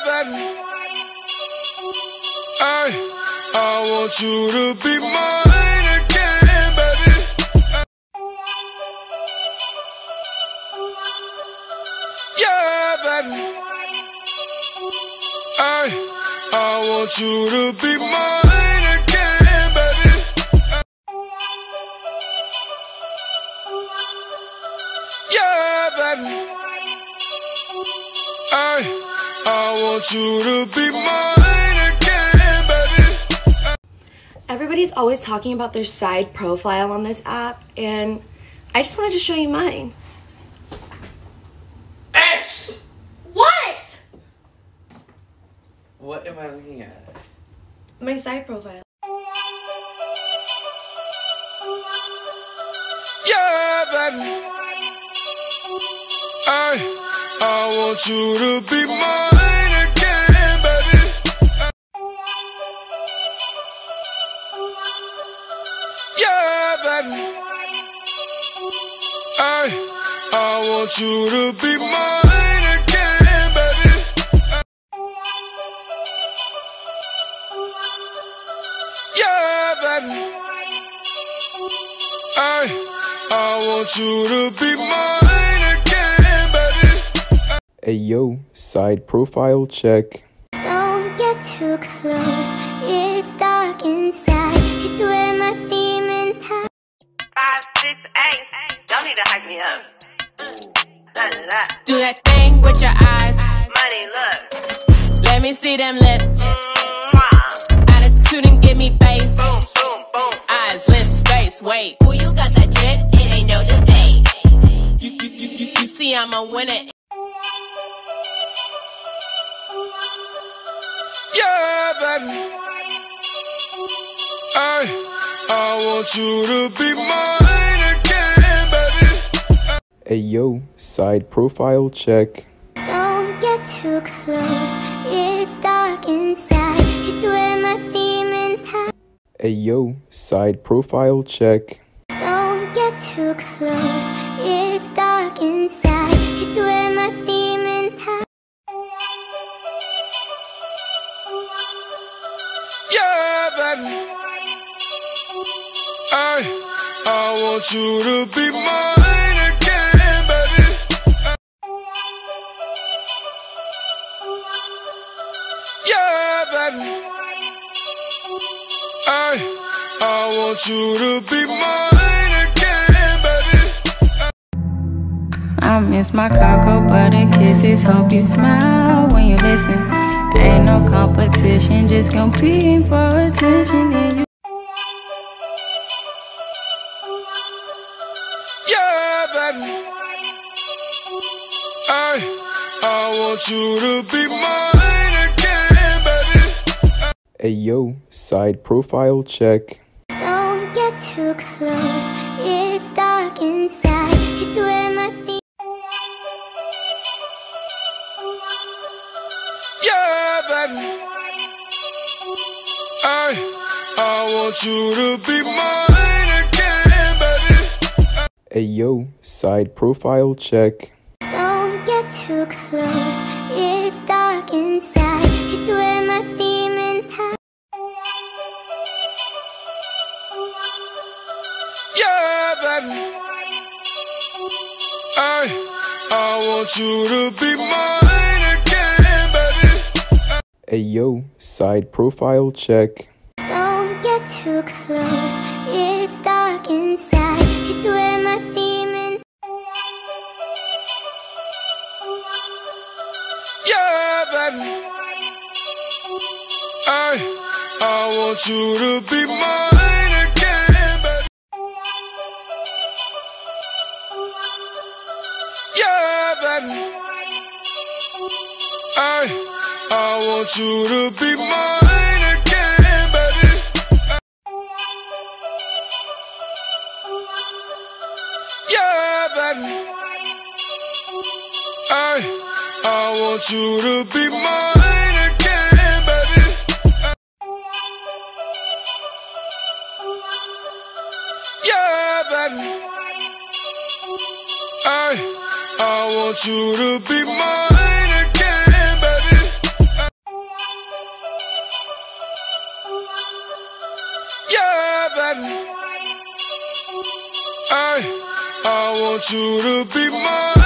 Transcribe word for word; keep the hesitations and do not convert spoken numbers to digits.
baby. Ay, I want you to be mine again, baby. Yeah, baby. Ay, I want you to be mine again, baby. Yeah, baby. Ay, I want you to be mine again, baby. Everybody's always talking about their side profile on this app, and I just wanted to show you mine. Ash! What? What am I looking at? My side profile. Yeah, baby. Ay, I want you to be mine again, baby. Yeah, baby. Ay, I want you to be mine again, baby. Yeah, baby. Ay, I want you to be mine again, baby. Hey yo, side profile check. Don't get too close, it's dark inside. It's where my demons hide. Five, six, eight. Y'all need to hype me up. None of that. Do that thing with your eyes. Money, look. Let me see them lips. Mwah. Attitude and give me bass. Boom, boom, boom. Eyes, lips, face, wait. Ooh, you got that drip, it ain't no debate. You, you, you, you, you see I'm a winner. Yeah, baby. Ay, I want you to be mine again, baby. Hey yo, side profile check. Don't get too close, it's dark inside. It's where my demons hide. Hey yo, side profile check. Don't get too close, it's dark inside. It's where my demons hide. Yeah, baby. Ay, I want you to be mine again, baby. Yeah, baby. Ay, I want you to be mine again, baby. I miss my cocoa butter kisses. Hope you smile when you listen. Ain't no competition, just competing for attention. And you Yeah, baby. Ay, I want you to be mine again, baby. Hey yo, side profile check. Don't get too close, it's dark inside. It's where my demons. Yeah, baby. Ay, I want you to be mine again, baby. Hey yo, side profile check. Don't get too close, it's dark inside. It's where my demons hide. Yeah, baby. Ay, I want you to be mine again, baby. Hey yo, side profile check. Don't get too close, it's dark inside. It's where my demons. Yeah, baby. Ay, I want you to be mine again, baby. Yeah, baby. Ay, I want you to be mine again, baby. Yeah, baby. Ay, I want you to be mine again, baby. Yeah, baby. Ay, I want you to be mine again, baby. Yeah, baby. Ay, I want you to be mine.